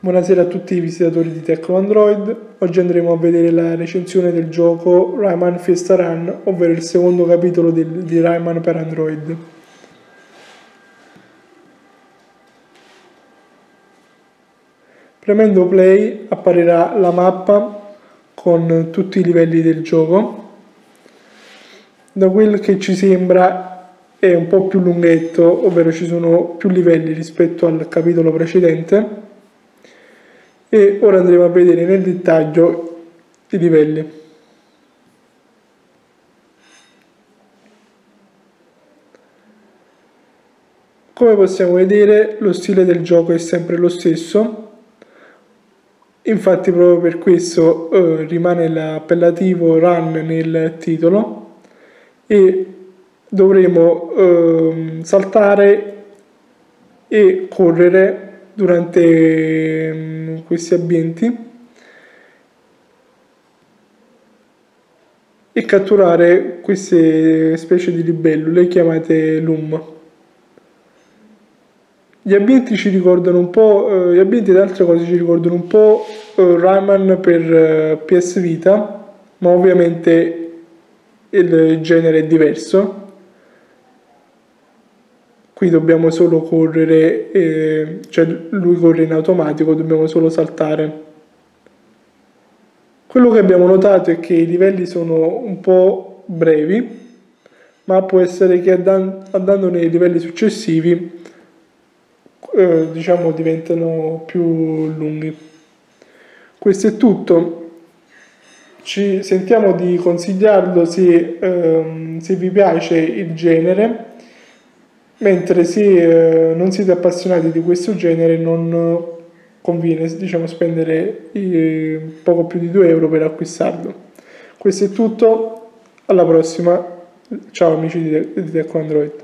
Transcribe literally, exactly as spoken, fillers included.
Buonasera a tutti i visitatori di Tecno Android. Oggi andremo a vedere la recensione del gioco Rayman Fiesta Run, ovvero il secondo capitolo del, di Rayman per Android. Premendo play apparirà la mappa con tutti i livelli del gioco. Da quel che ci sembra è un po' più lunghetto, ovvero ci sono più livelli rispetto al capitolo precedente. E ora andremo a vedere nel dettaglio i livelli. Come possiamo vedere, lo stile del gioco è sempre lo stesso, infatti proprio per questo eh, rimane l'appellativo Run nel titolo e dovremo eh, saltare e correre durante um, questi ambienti e catturare queste specie di libellule chiamate Lum. Gli ambienti ci ricordano un po', uh, gli ambienti ed altre cose ci ricordano un po' uh, Rayman per uh, P S Vita, ma ovviamente il genere è diverso. Qui dobbiamo solo correre, eh, cioè lui corre in automatico, dobbiamo solo saltare. Quello che abbiamo notato è che i livelli sono un po' brevi, ma può essere che andando nei livelli successivi, eh, diciamo, diventano più lunghi. Questo è tutto. Ci sentiamo di consigliarlo se, ehm, se vi piace il genere. Mentre se eh, non siete appassionati di questo genere non conviene, diciamo, spendere eh, poco più di due euro per acquistarlo. Questo è tutto, alla prossima, ciao amici di, di Tecno Android.